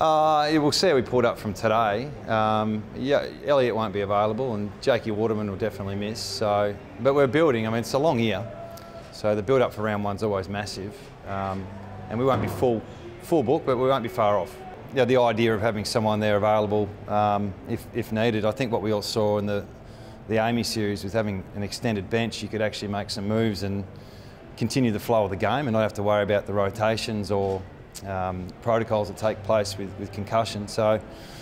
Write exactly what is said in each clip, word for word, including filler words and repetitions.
Uh, yeah, we'll see how we pulled up from today. Um, yeah, Elliott won't be available, and Jakey Waterman will definitely miss. So, but we're building. I mean, it's a long year, so the build-up for round one's always massive, um, and we won't be full, full book, but we won't be far off. Yeah, the idea of having someone there available um, if, if needed. I think what we all saw in the the Amy series was having an extended bench. You could actually make some moves and continue the flow of the game, and not have to worry about the rotations or Um, protocols that take place with, with concussion. So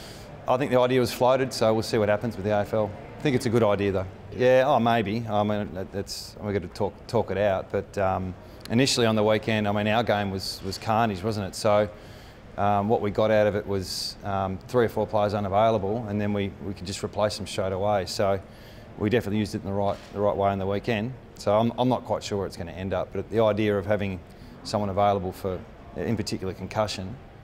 I think the idea was floated, so we'll see what happens with the A F L. I think it's a good idea though. Yeah, oh maybe. I mean, it's, we're going to talk, talk it out, but um, initially on the weekend, I mean, our game was, was carnage, wasn't it? So um, what we got out of it was um, three or four players unavailable, and then we, we could just replace them straight away. So we definitely used it in the right, the right way on the weekend. So I'm, I'm not quite sure where it's going to end up, but the idea of having someone available for, in particular, concussion,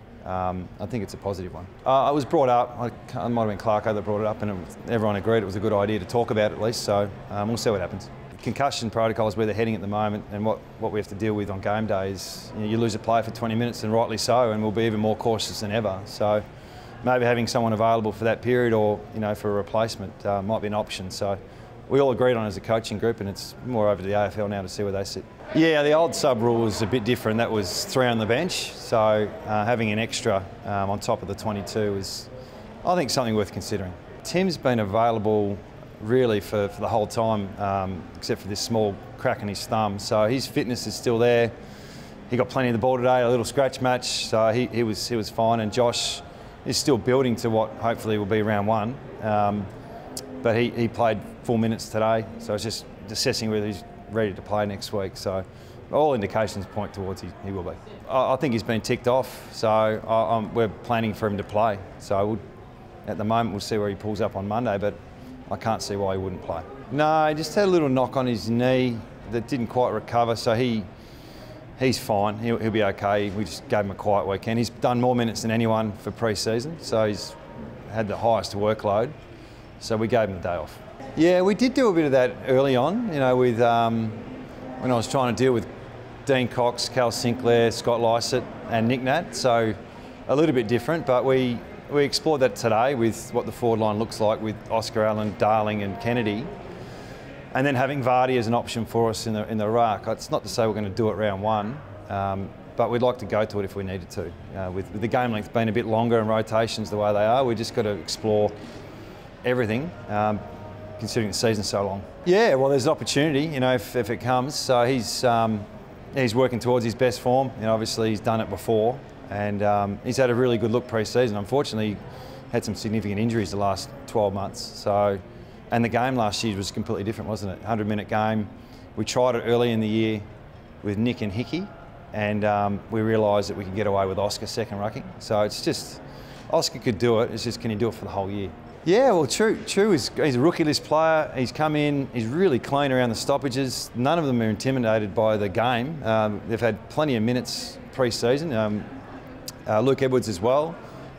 um, I think it's a positive one. Uh, I was brought up, I, it might have been Clarko that brought it up, and it was, everyone agreed it was a good idea to talk about at least, so um, we'll see what happens. Concussion protocol is where they're heading at the moment, and what, what we have to deal with on game day is, you know, you lose a player for twenty minutes, and rightly so, and we'll be even more cautious than ever. So maybe having someone available for that period, or you know, for a replacement uh, might be an option. So we all agreed on it as a coaching group, and it's more over to the A F L now to see where they sit. Yeah, the old sub rule was a bit different. That was three on the bench, so uh, having an extra um, on top of the twenty-two is, I think, something worth considering. Tim's been available really for, for the whole time, um, except for this small crack in his thumb, so his fitness is still there. He got plenty of the ball today, a little scratch match, so he, he, was, he was fine, and Josh is still building to what hopefully will be round one. Um, But he, he played full minutes today, so it's just assessing whether he's ready to play next week. So all indications point towards he, he will be. I, I think he's been ticked off, so I, I'm, we're planning for him to play. So we'll, at the moment we'll see where he pulls up on Monday, but I can't see why he wouldn't play. No, he just had a little knock on his knee that didn't quite recover, so he he's fine. He'll, he'll be okay. We just gave him a quiet weekend. He's done more minutes than anyone for pre-season, so he's had the highest workload. So we gave him the day off. Yeah, we did do a bit of that early on, you know, with um, when I was trying to deal with Dean Cox, Cal Sinclair, Scott Lycett and Nick Nat, so a little bit different, but we, we explored that today with what the forward line looks like with Oscar Allen, Darling and Kennedy, and then having Vardy as an option for us in the, in the ruck. It's not to say we're going to do it round one, um, but we'd like to go to it if we needed to. Uh, with, with the game length being a bit longer and rotations the way they are, we just got to explore everything, um, considering the season's so long. Yeah, well, there's an opportunity, you know, if, if it comes. So he's um, he's working towards his best form. You know, obviously he's done it before, and um, he's had a really good look pre-season. Unfortunately, had some significant injuries the last twelve months. So, and the game last year was completely different, wasn't it? hundred minute game. We tried it early in the year with Nick and Hickey, and um, we realised that we could get away with Oscar second rucking. So it's just, Oscar could do it. It's just, can he do it for the whole year? Yeah, well, True, True is he's a rookie list player. He's come in, he's really clean around the stoppages. None of them are intimidated by the game. Um, they've had plenty of minutes pre-season. Um, uh, Luke Edwards as well.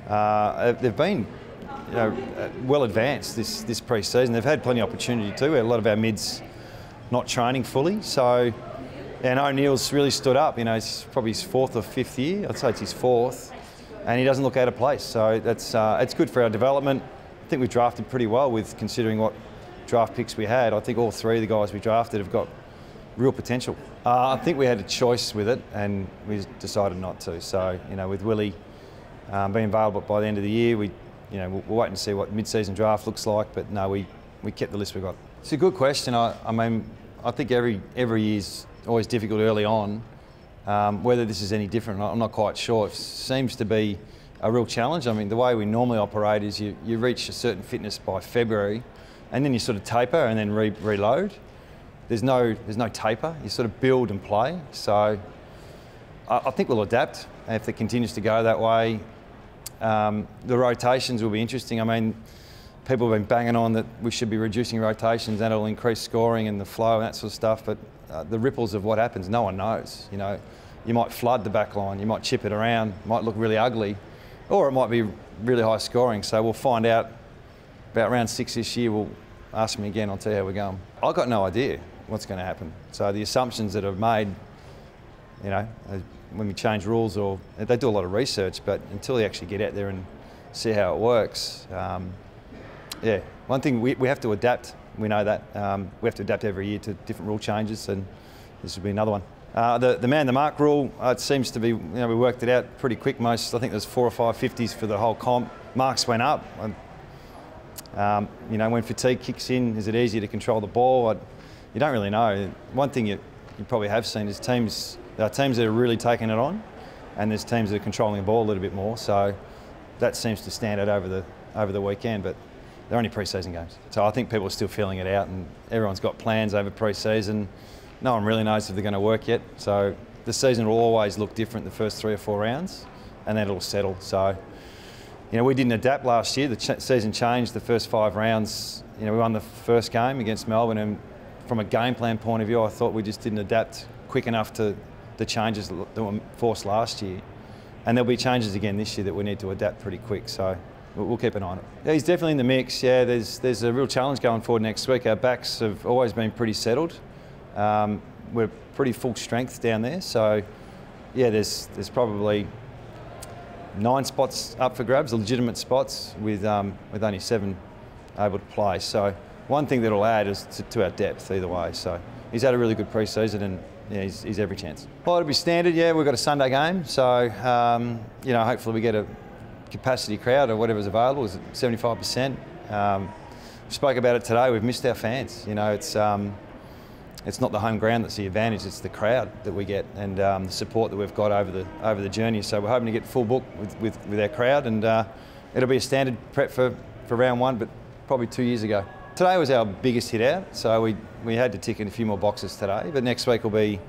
Uh, they've been, you know, well advanced this, this pre-season. They've had plenty of opportunity too. We had a lot of our mids not training fully. So, and O'Neill's really stood up. You know, it's probably his fourth or fifth year. I'd say it's his fourth. And he doesn't look out of place. So that's, uh, it's good for our development. I think we drafted pretty well with considering what draft picks we had. I think all three of the guys we drafted have got real potential. Uh, I think we had a choice with it, and we decided not to. So, you know, with Willie um, being available by the end of the year, we, you know, we'll, we'll wait and see what mid-season draft looks like. But no, we, we kept the list we got. It's a good question. I, I mean, I think every every year's always difficult early on. Um, whether this is any different, I'm not quite sure. It seems to be a real challenge. I mean, the way we normally operate is you, you reach a certain fitness by February, and then you sort of taper and then re reload. There's no, there's no taper. You sort of build and play. So I, I think we'll adapt if it continues to go that way. Um, the rotations will be interesting. I mean, people have been banging on that we should be reducing rotations and it'll increase scoring and the flow and that sort of stuff, but uh, the ripples of what happens, no one knows. You know, you might flood the back line, you might chip it around, it might look really ugly, or it might be really high scoring. So we'll find out about round six this year. We'll ask me again, I'll tell you how we're going. I've got no idea what's going to happen. So the assumptions that are made, you know, are when we change rules, or they do a lot of research, but until they actually get out there and see how it works, um, yeah, one thing we, we have to adapt. We know that. Um, we have to adapt every year to different rule changes, and this will be another one. Uh, the, the man the mark rule, uh, it seems to be, you know, we worked it out pretty quick. Most, I think there's four or five fifties for the whole comp. Marks went up. And, um, you know, when fatigue kicks in, is it easier to control the ball? I, you don't really know. One thing you, you probably have seen is teams, there are teams that are really taking it on, and there's teams that are controlling the ball a little bit more. So that seems to stand out over the, over the weekend. But they're only pre-season games. So I think people are still feeling it out, and everyone's got plans over pre-season. No one really knows if they're going to work yet. So the season will always look different the first three or four rounds, and then it'll settle. So, you know, we didn't adapt last year. The ch season changed the first five rounds. You know, we won the first game against Melbourne, and from a game plan point of view, I thought we just didn't adapt quick enough to the changes that were forced last year. And there'll be changes again this year that we need to adapt pretty quick. So we'll keep an eye on it. Yeah, he's definitely in the mix. Yeah, there's there's a real challenge going forward next week. Our backs have always been pretty settled. Um, we're pretty full strength down there. So yeah, there's there's probably nine spots up for grabs, legitimate spots, with um, with only seven able to play. So one thing that'll add is to, to our depth either way. So he's had a really good pre-season, and yeah, he's, he's every chance. Well, it'll be standard. Yeah, we've got a Sunday game, so um, you know, hopefully we get a capacity crowd or whatever's available is seventy-five percent. Um, we spoke about it today. We've missed our fans. You know, it's um, it's not the home ground that's the advantage. It's the crowd that we get, and um, the support that we've got over the over the journey. So we're hoping to get full book with with, with our crowd, and uh, it'll be a standard prep for for round one, but probably two years ago. Today was our biggest hit out, so we we had to tick in a few more boxes today. But next week will be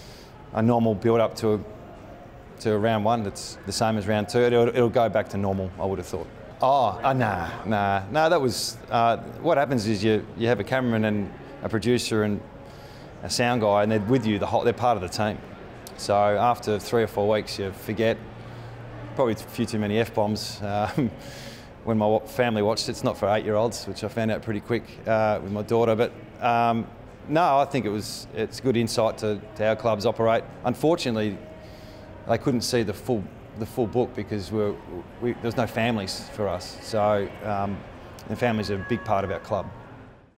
a normal build up to a to round one that's the same as round two. It'll, it'll go back to normal, I would have thought. Oh, uh, nah, nah, nah, that was, uh, what happens is you, you have a cameraman and a producer and a sound guy, and they're with you, the whole, they're part of the team. So after three or four weeks, you forget, probably a few too many F-bombs. Um, when my family watched it, it's not for eight-year-olds, which I found out pretty quick uh, with my daughter, but um, no, I think it was, it's good insight to, to how clubs operate. Unfortunately, they couldn't see the full the full book because we're, we, there was no families for us. So um, the families are a big part of our club.